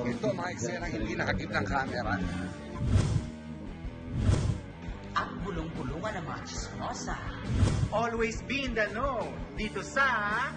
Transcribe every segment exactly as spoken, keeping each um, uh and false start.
Ito mga eksenang hindi nakakip ng camera. Ang bulong-bulungan ng mga chismosa. Always be in the know. Dito sa...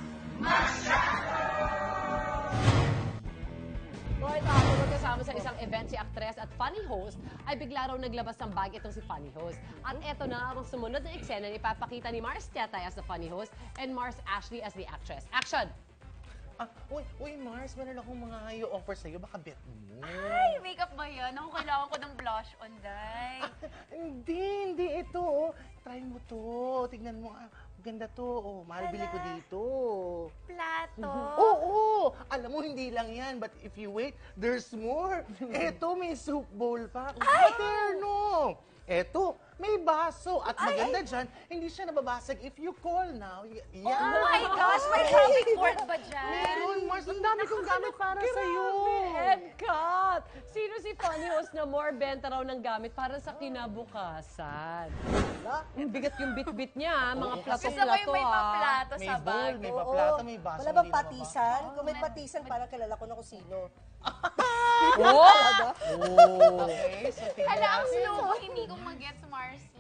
Right after magkasama sa isang event si actress at funny host, ay bigla raw naglabas ng bag itong si funny host. At eto na ang sumunod na eksena na ipapakita ni Mars Tetay as the funny host and Mars Ashley as the actress. Action! Ah, uy, uy, Mars, meron akong mga i-offer sa'yo. Baka bet mo. Ay, makeup ba yan? Ako kailangan ko ng blush on, day. Hindi, hindi. Ito, oh. Try mo to. Tignan mo. Ah, ganda to. Oh, mahal bili ko dito. Plato. Oo! Alam mo, hindi lang yan. But if you wait, there's more. Eto, may soup bowl pa. Materno! Eto, may baso. At maganda dyan, hindi siya nababasag. If you call now, y- Oh yan. my gosh, may shopping board ba dyan? Meron, Mars. Ang dami kong gamit para sa'yo. Head cut! Sino si funny host na more benta raw ng gamit para sa kinabukasan? Ang bigat yung bit-bit niya, mga Gusto ko plato-plato yung may ah. paplato May sa bowl, bag. may Oo. paplata, may baso. Wala bang hindi nababa- patisan? Kung may patisan, parang kilala ko na kung sino. Oh! Oh. Okay, so tignan Hala, ang natin. slow mo, hindi ko mag-gets, Mars.